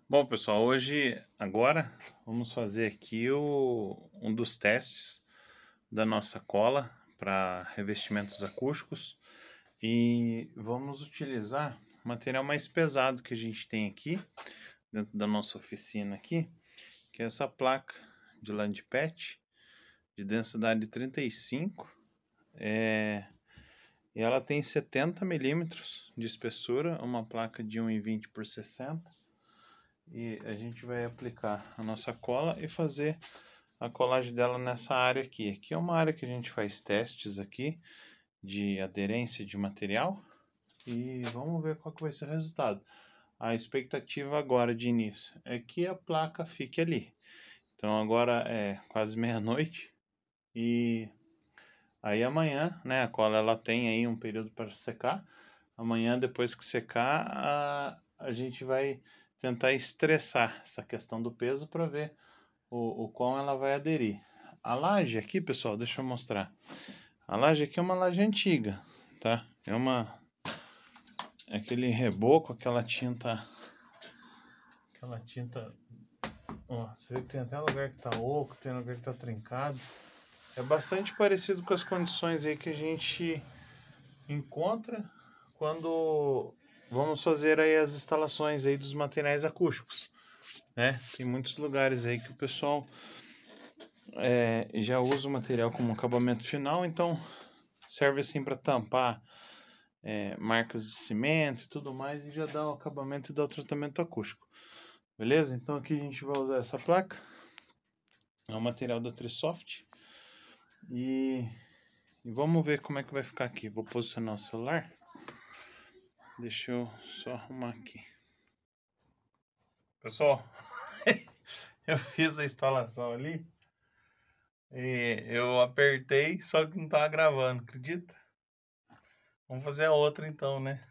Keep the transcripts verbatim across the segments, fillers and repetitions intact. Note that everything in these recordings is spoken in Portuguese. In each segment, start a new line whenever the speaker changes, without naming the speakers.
Bom, pessoal, hoje, agora, vamos fazer aqui o, um dos testes da nossa cola para revestimentos acústicos e vamos utilizar o material mais pesado que a gente tem aqui, dentro da nossa oficina aqui, que é essa placa de lã de pet, de densidade trinta e cinco, é, e ela tem setenta milímetros de espessura, uma placa de um e vinte por sessenta. E a gente vai aplicar a nossa cola e fazer a colagem dela nessa área aqui. Aqui é uma área que a gente faz testes aqui de aderência de material e vamos ver qual que vai ser o resultado. A expectativa agora de início é que a placa fique ali. Então agora é quase meia-noite e aí amanhã, né, a cola ela tem aí um período para secar. Amanhã, depois que secar, a, a gente vai tentar estressar essa questão do peso para ver o, o quão ela vai aderir. A laje aqui, pessoal, deixa eu mostrar. A laje aqui é uma laje antiga, tá? É uma é aquele reboco, aquela tinta aquela tinta, ó, você vê que tem até lugar que tá oco, tem lugar que tá trincado. É bastante parecido com as condições aí que a gente encontra quando vamos fazer aí as instalações aí dos materiais acústicos, né? Tem muitos lugares aí que o pessoal é, já usa o material como acabamento final, então serve assim para tampar é, marcas de cimento e tudo mais e já dá o acabamento e dá o tratamento acústico, beleza? Então aqui a gente vai usar essa placa, é um material da Trisoft e, e vamos ver como é que vai ficar aqui. Vou posicionar o celular. Deixa eu só arrumar aqui. Pessoal, eu fiz a instalação ali e eu apertei, só que não tava gravando, acredita? Vamos fazer a outra então, né?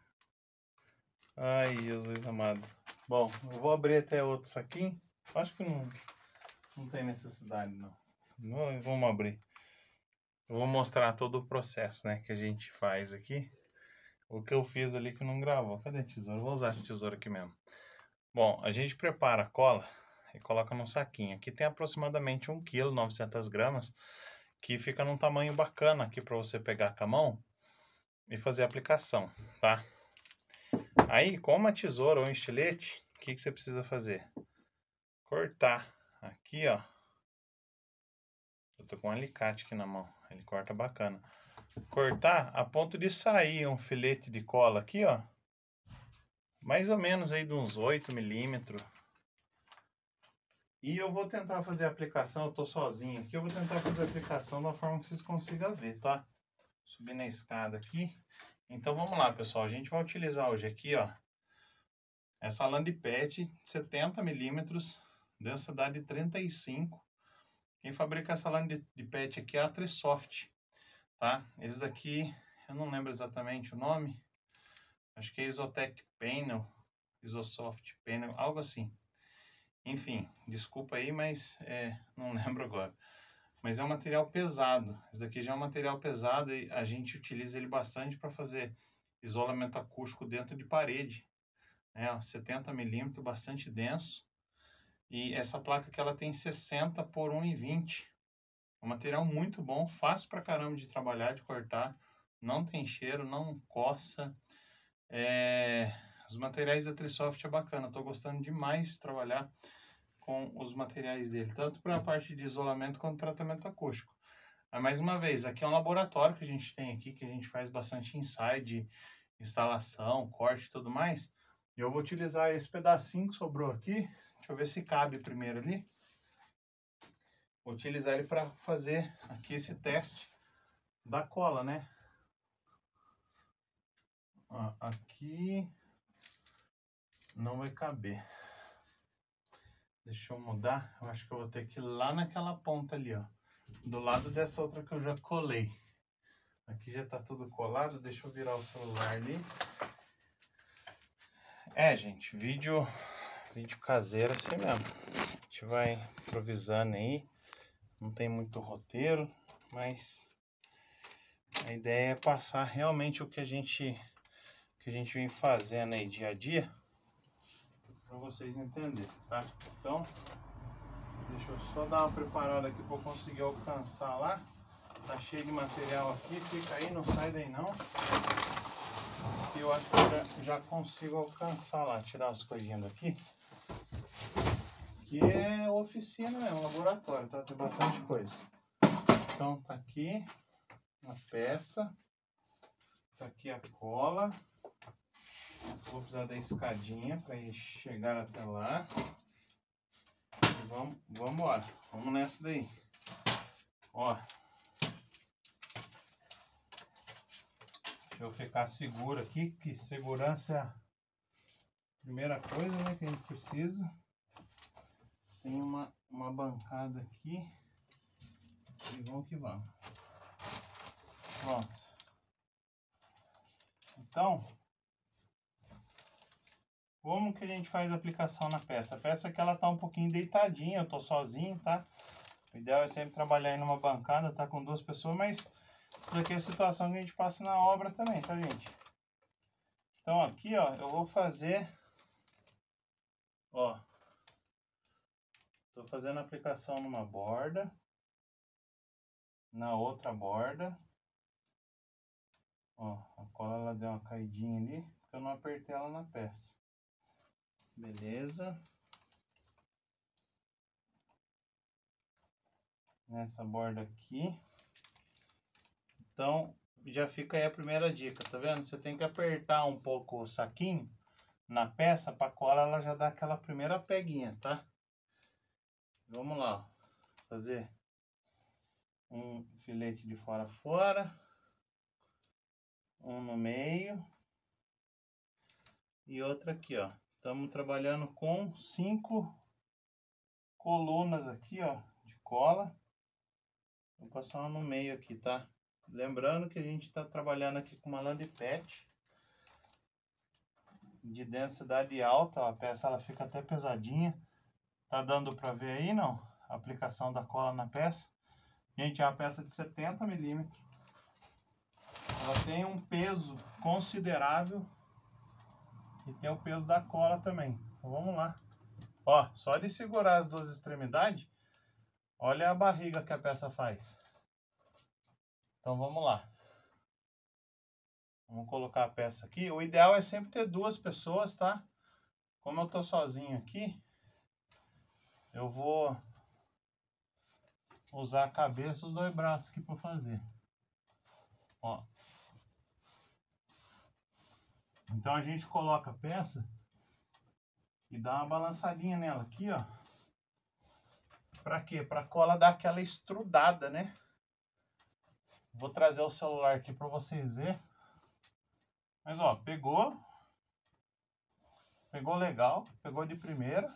Ai, Jesus amado. Bom, eu vou abrir até outro saquinho. Acho que não, não tem necessidade, não. não. Vamos abrir. Eu vou mostrar todo o processo, né, que a gente faz aqui. O que eu fiz ali que não gravou. Cadê a tesoura? Eu vou usar essa tesoura aqui mesmo. Bom, a gente prepara a cola e coloca num saquinho. Aqui tem aproximadamente um quilo, novecentas gramas, que fica num tamanho bacana aqui para você pegar com a mão e fazer a aplicação, tá? Aí, com uma tesoura ou um estilete, o que, que você precisa fazer? Cortar aqui, ó. Eu tô com um alicate aqui na mão, ele corta bacana. Cortar a ponto de sair um filete de cola aqui, ó. Mais ou menos aí de uns oito milímetros. E eu vou tentar fazer a aplicação, eu tô sozinho aqui, eu vou tentar fazer a aplicação da forma que vocês consigam ver, tá? Subir na escada aqui. Então vamos lá, pessoal, a gente vai utilizar hoje aqui, ó, essa lã de pet setenta milímetros, densidade trinta e cinco. Quem fabrica essa lã de, de pet aqui é a Trisoft, tá? Esse daqui, eu não lembro exatamente o nome, acho que é Isotec Panel, Isosoft Panel, algo assim. Enfim, desculpa aí, mas é, não lembro agora. Mas é um material pesado. Esse aqui já é um material pesado e a gente utiliza ele bastante para fazer isolamento acústico dentro de parede. Né? setenta milímetros, bastante denso. E essa placa aqui ela tem sessenta por um e vinte. É um material muito bom, fácil pra caramba de trabalhar, de cortar. Não tem cheiro, não coça. É... Os materiais da Trisoft é bacana. Estou gostando demais de trabalhar com os materiais dele, tanto para a parte de isolamento quanto tratamento acústico. Mas, mais uma vez, aqui é um laboratório que a gente tem aqui, que a gente faz bastante ensaio de instalação, corte e tudo mais. E eu vou utilizar esse pedacinho que sobrou aqui, deixa eu ver se cabe primeiro ali. Vou utilizar ele para fazer aqui esse teste da cola, né? Ó, aqui não vai caber. Deixa eu mudar, eu acho que eu vou ter que ir lá naquela ponta ali, ó. Do lado dessa outra que eu já colei. Aqui já tá tudo colado, deixa eu virar o celular ali. É, gente, vídeo, vídeo caseiro assim mesmo. A gente vai improvisando aí, não tem muito roteiro, mas a ideia é passar realmente o que a gente, que a gente vem fazendo aí dia a dia. para vocês entenderem, tá? Então, deixa eu só dar uma preparada aqui para eu conseguir alcançar lá. Tá cheio de material aqui, fica aí, não sai daí não. E eu acho que eu já, já consigo alcançar lá, tirar as coisinhas daqui. Aqui é oficina mesmo, laboratório, tá? Tem bastante coisa. Então tá aqui a peça, tá aqui a cola. Vou precisar da escadinha para ir chegar até lá. E vamos, vamos embora, vamos nessa daí. Ó. Deixa eu ficar seguro aqui, que segurança é a primeira coisa, né, que a gente precisa. Tem uma, uma bancada aqui. E vamos que vamos. Pronto. Então, como que a gente faz a aplicação na peça? A peça aqui ela tá um pouquinho deitadinha, eu tô sozinho, tá? O ideal é sempre trabalhar aí numa bancada, tá com duas pessoas, mas isso aqui é a situação que a gente passa na obra também, tá, gente? Então aqui, ó, eu vou fazer, ó, tô fazendo a aplicação numa borda, na outra borda, ó, a cola ela deu uma caidinha ali, porque eu não apertei ela na peça. Beleza. Nessa borda aqui. Então, já fica aí a primeira dica, tá vendo? Você tem que apertar um pouco o saquinho na peça para a cola ela já dá aquela primeira peguinha, tá? Vamos lá, ó. Fazer um filete de fora a fora, um no meio e outro aqui, ó. Estamos trabalhando com cinco colunas aqui, ó, de cola. Vou passar uma no meio aqui, tá? Lembrando que a gente está trabalhando aqui com uma lã de pet de densidade alta, ó, a peça ela fica até pesadinha. Tá dando para ver aí, não? A aplicação da cola na peça. Gente, é uma peça de setenta milímetros. Ela tem um peso considerável e tem o peso da cola também. Então vamos lá. Ó, só de segurar as duas extremidades, olha a barriga que a peça faz. Então vamos lá. Vamos colocar a peça aqui. O ideal é sempre ter duas pessoas, tá? Como eu tô sozinho aqui, eu vou usar a cabeça e os dois braços aqui para fazer. Ó. Então a gente coloca a peça e dá uma balançadinha nela aqui, ó. Pra quê? Pra cola dar aquela estrudada, né? Vou trazer o celular aqui pra vocês verem. Mas ó, pegou. Pegou legal, pegou de primeira.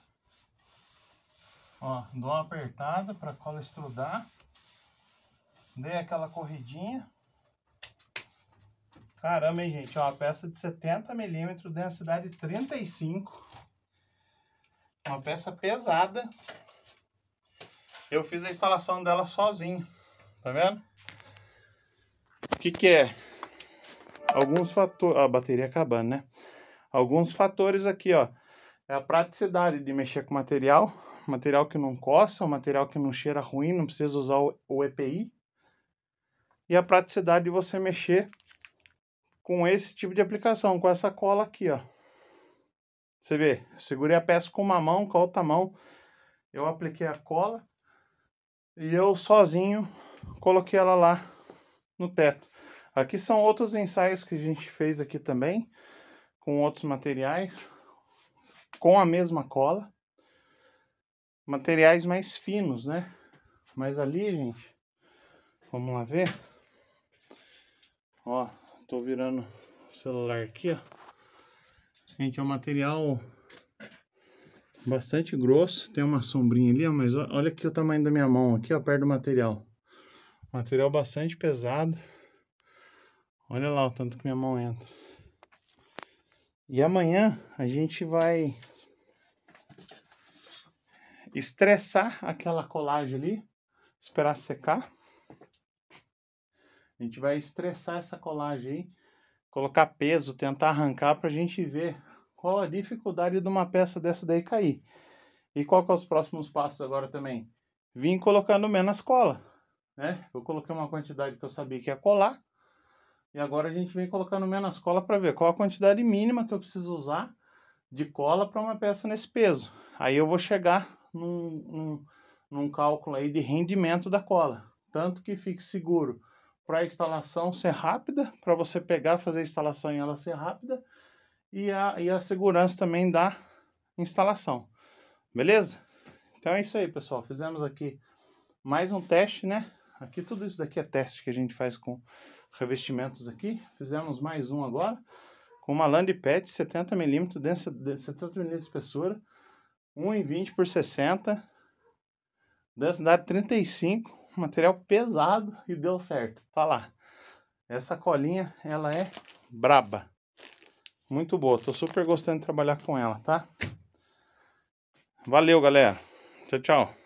Ó, dou uma apertada pra cola estrudar. Dei aquela corridinha. Caramba, hein, gente? Ó, uma peça de setenta milímetros, densidade trinta e cinco. Uma peça pesada. Eu fiz a instalação dela sozinho. Tá vendo? O que que é? Alguns fatores... A bateria acabando, né? Alguns fatores aqui, ó. É a praticidade de mexer com material. Material que não coça, material que não cheira ruim, não precisa usar o E P I. E a praticidade de você mexer com esse tipo de aplicação, com essa cola aqui, ó. Você vê, segurei a peça com uma mão, com a outra mão eu apliquei a cola e eu sozinho coloquei ela lá no teto. Aqui são outros ensaios que a gente fez aqui também, com outros materiais, com a mesma cola. Materiais mais finos, né? Mas ali, gente, vamos lá ver. Ó, tô virando o celular aqui, ó. Gente, é um material bastante grosso. Tem uma sombrinha ali, ó, mas olha aqui o tamanho da minha mão aqui, ó, perto do material. Material bastante pesado. Olha lá o tanto que minha mão entra. E amanhã a gente vai estressar aquela colagem ali, esperar secar. A gente vai estressar essa colagem aí, colocar peso, tentar arrancar pra gente ver qual a dificuldade de uma peça dessa daí cair. E qual que é os próximos passos agora também? Vim colocando menos cola, né? Eu coloquei uma quantidade que eu sabia que ia colar. E agora a gente vem colocando menos cola para ver qual a quantidade mínima que eu preciso usar de cola para uma peça nesse peso. Aí eu vou chegar num, num, num cálculo aí de rendimento da cola. Tanto que fique seguro para a instalação ser rápida, para você pegar, fazer a instalação e ela ser rápida. E a, e a segurança também da instalação. Beleza? Então é isso aí, pessoal. Fizemos aqui mais um teste, né? Aqui tudo isso daqui é teste que a gente faz com revestimentos aqui. Fizemos mais um agora com uma Land Pet setenta milímetros, setenta milímetros de espessura, um e vinte por sessenta, densidade trinta e cinco, material pesado e deu certo. Tá lá. Essa colinha, ela é braba. Muito boa. Tô super gostando de trabalhar com ela, tá? Valeu, galera. Tchau, tchau.